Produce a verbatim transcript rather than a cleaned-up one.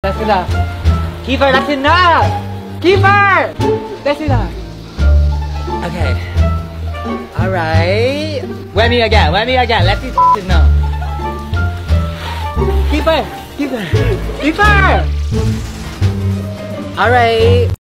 That's enough. Kiefer, that's enough! Kiefer! That's enough. Okay. Alright. Wet me again, wet me again. Let these know. Kiefer! Kiefer! Kiefer! Alright.